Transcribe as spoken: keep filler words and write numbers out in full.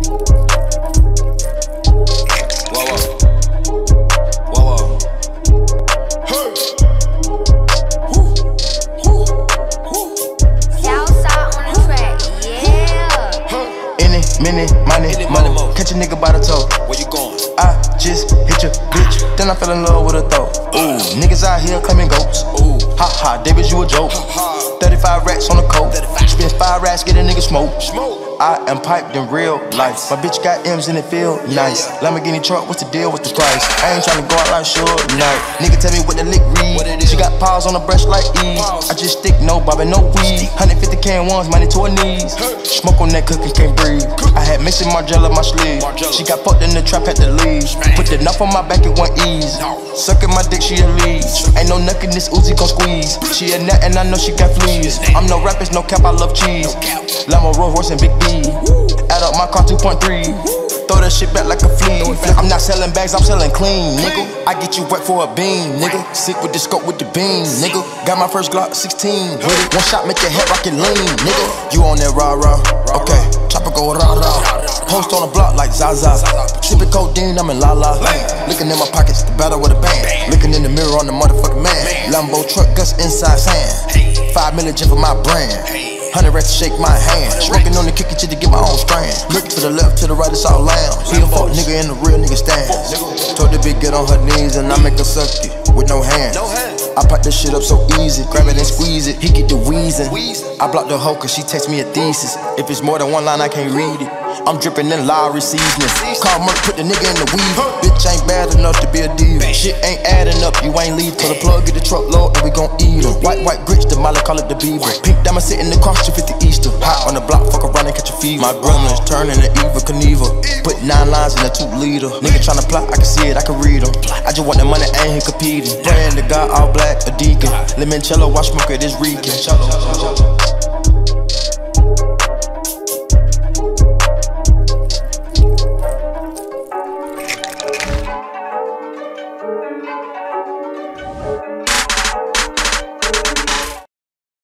Minute, money, money, mo. Catch a nigga by the toe. Where you going? I just hit your bitch, then I fell in love with a throat. Ooh, niggas out here claiming goats. Ooh, ha ha, David, you a joke. thirty-five racks on the coat. Spend five racks, get a nigga smoke. I am piped in real life. My bitch got M's and it feel nice. Lamborghini truck, what's the deal? What's the price? I ain't tryna go out like sure night. Nigga tell me what the lick read. She got paws on the brush like E. I just stick, no bobbin, no weed. one hundred fifty can ones, money to her knees. Smoke on that cooking, can't breathe. I had mixing Margiela my sleeve. She got fucked in the trap, had to leave. Put the knife on my back, it went ease. Sucking my dick, she a lead. Ain't no nuck in this Uzi gon' squeeze. She a nut and I know she got fleas. I'm no rappers, no cap, I love cheese. Lambo, Rolls Royce and Big B. Add up my car two point three. Throw that shit back like a flea. I'm not selling bags, I'm selling clean, nigga. I get you wet for a bean, nigga. Sick with the scope with the beam, nigga. Got my first Glock sixteen with it. One shot make your head rock and lean, nigga. You on that rah-rah, okay. Chopper go rah-rah. Post on the block like Zaza. Sipping codeine, I'm in la-la. Looking in my pockets, the battle with a band. Looking in the mirror on the motherfucking man. Lambo truck, guts inside sand. Five million for my brand. Hundred racks to shake my hand. Smoking on the kick it to get my own strand. Look to the left, to the right, it's all lounge. He a fuck nigga in the real nigga stand. Told the bitch get on her knees and I make her suck it with no hands. I pop this shit up so easy, grab it and squeeze it. He get the wheezing. I block the hoe cause she text me a thesis. If it's more than one line, I can't read it. I'm dripping in Lowry seasoning. Call Merc, put the nigga in the weave. Bitch ain't bad enough to be a diva. Shit ain't adding up, you ain't leave. Till the plug get the truck low and we gon' eat em. White, white grits, the Molly call it the Beaver. Pink diamond sitting across two fifty Easter. Hot on the block, fuck around and catch a fever. My gremlins turning to Eva Knievel. Put nine lines in a two liter. Nigga tryna plot, I can see it, I can read em. I just want the money, I ain't here competing. Praying to God, all black, a deacon. Limoncello, watch smoke it, it's reeking.